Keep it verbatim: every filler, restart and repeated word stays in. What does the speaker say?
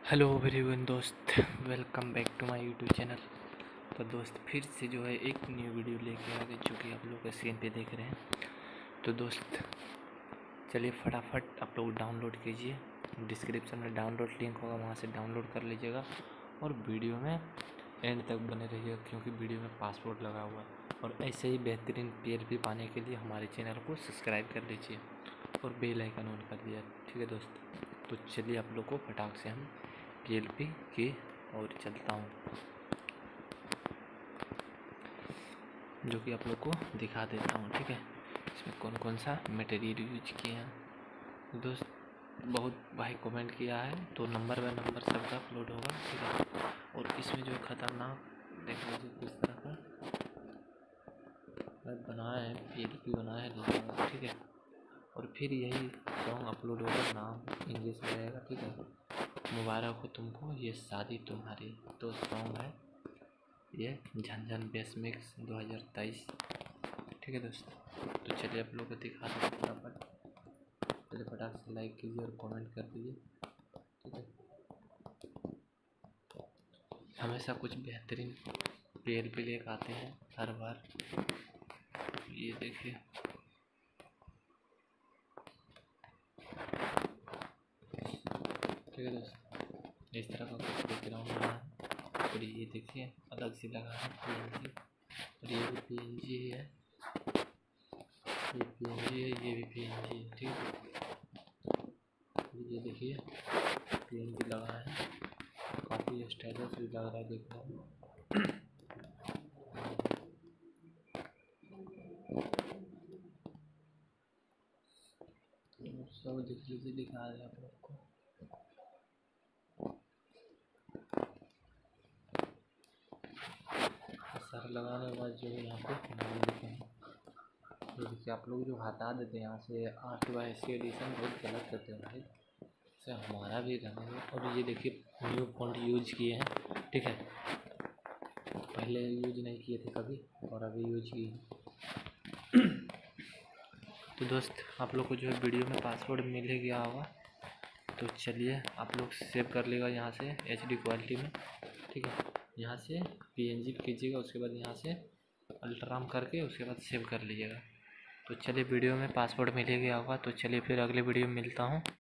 Hello everyone दोस्त, welcome back to my YouTube channel. तो दोस्त फिर से जो है एक न्यू वीडियो लेके आ गए, जो कि आप लोग स्क्रीन पे देख रहे हैं। तो दोस्त चलिए फटाफट आप लोग डाउनलोड कीजिए, डिस्क्रिप्शन में डाउनलोड लिंक होगा, वहाँ से डाउनलोड कर लीजिएगा और वीडियो में एंड तक बने रहिएगा, क्योंकि वीडियो में पासवर्ड लगा हुआ है। और ऐसे ही बेहतरीन पीएलपी पाने के लिए हमारे चैनल को सब्सक्राइब कर लीजिए और बेल आइकन ऑन कर दिया, ठीक है दोस्त। तो चलिए आप लोग को फटाक से हम पीएलपी की और चलता हूँ, जो कि आप लोग को दिखा देता हूँ, ठीक है। इसमें कौन कौन सा मटेरियल यूज किए हैं दोस्त। बहुत भाई कमेंट किया है, तो नंबर बाय नंबर सबका अपलोड होगा, ठीक है। और इसमें जो खतरनाक देख लीजिए किस तरह का बनाया है, पीएलपी बनाया है, ठीक है। और फिर यही सॉन्ग अपलोड होगा, नाम इंग्लिश में रहेगा, ठीक है। मुबारक हो तुमको ये शादी तुम्हारी, तो सॉन्ग है ये झंझन बेस मिक्स दो हज़ार तेईस, ठीक है दोस्त। तो चलिए आप लोग को दिखा दें फटाफट। चलिए फटाक से लाइक कीजिए और कमेंट कर दीजिए, ठीक है। हमेशा कुछ बेहतरीन पीएलपी लेकर आते हैं हर बार। ये देखिए, ठीक है दोस्त, इस तरह का कुछ बैकग्राउंड बना है। और ये देखिए अलग से लगा है पीएनजी, और ये भी पीएनजी है, ये पीएनजी है, ये भी पीएनजी है, ठीक है। ये देखिए पीएनजी लगा है, काफ़ी स्टाइलिश भी लग रहा है देखने में। सब देख लीजिए, दिखा रहे हैं आप लोग को। सर लगाने के बाद जो है यहाँ पे नाम लिखे हैं, ये देखिए। आप लोग जो हटा देते हैं यहाँ से आठ बाई सी एडिशन, बहुत गलत करते हैं भाई, से हमारा भी रहने। और ये देखिए न्यू फॉन्ट यूज किए हैं, ठीक है। पहले यूज नहीं किए थे कभी, और अभी यूज किए हैं। तो दोस्त आप लोग को जो है वीडियो में पासवर्ड मिल ही गया होगा, तो चलिए आप लोग सेव कर लेगा यहाँ से एच डी क्वालिटी में, ठीक है। यहाँ से पीएनजी कीजिएगा, उसके बाद यहाँ से अल्ट्राम करके उसके बाद सेव कर लीजिएगा। तो चलिए वीडियो में पासवर्ड मिल ही गया होगा, तो चलिए फिर अगले वीडियो में मिलता हूँ।